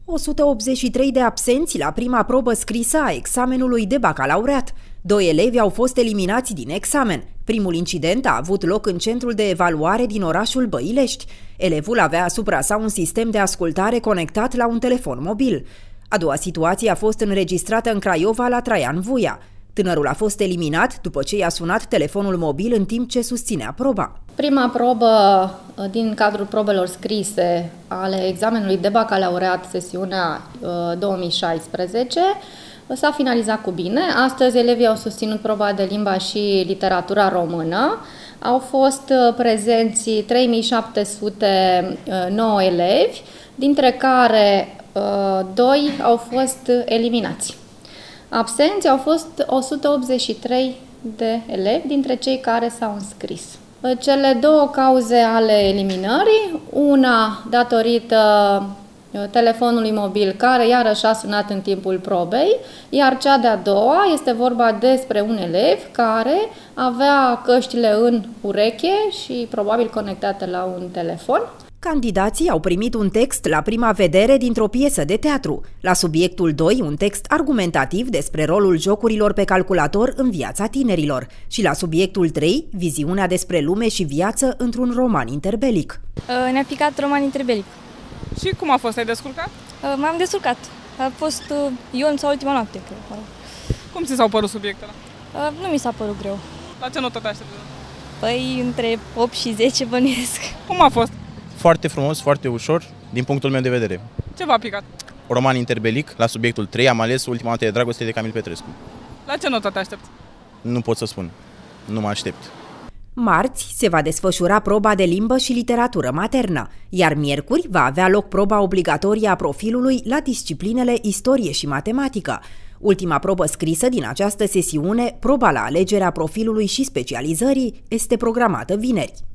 183 de absenți la prima probă scrisă a examenului de bacalaureat. 2 elevi au fost eliminați din examen. Primul incident a avut loc în centrul de evaluare din orașul Băilești. Elevul avea asupra sa un sistem de ascultare conectat la un telefon mobil. A doua situație a fost înregistrată în Craiova la Traian Vuia. Tânărul a fost eliminat după ce i-a sunat telefonul mobil în timp ce susținea proba. Prima probă din cadrul probelor scrise ale examenului de bacalaureat, sesiunea 2016, s-a finalizat cu bine. Astăzi elevii au susținut proba de limba și literatura română. Au fost prezenți 3709 elevi, dintre care 2 au fost eliminați. Absenți au fost 183 de elevi dintre cei care s-au înscris. Cele două cauze ale eliminării, una datorită telefonului mobil care iarăși a sunat în timpul probei, iar cea de-a doua este vorba despre un elev care avea căștile în ureche și probabil conectate la un telefon. Candidații au primit un text la prima vedere dintr-o piesă de teatru. La subiectul 2, un text argumentativ despre rolul jocurilor pe calculator în viața tinerilor. Și la subiectul 3, viziunea despre lume și viață într-un roman interbelic. Ne-a picat roman interbelic. Și cum a fost? Ai descurcat? M-am descurcat. A fost Ion sau Ultima noapte, cred. Cum ți s-au părut subiectele? Nu mi s-a părut greu. La ce notă te aștepți? Păi, între 8 și 10 bănuiesc. Cum a fost? Foarte frumos, foarte ușor, din punctul meu de vedere. Ce v-a picat? Roman interbelic, la subiectul 3, am ales Ultima noapte de dragoste de Camil Petrescu. La ce notă te aștepți? Nu pot să spun, nu mă aștept. Marți se va desfășura proba de limbă și literatură maternă, iar miercuri va avea loc proba obligatorie a profilului la disciplinele istorie și matematică. Ultima probă scrisă din această sesiune, proba la alegerea profilului și specializării, este programată vineri.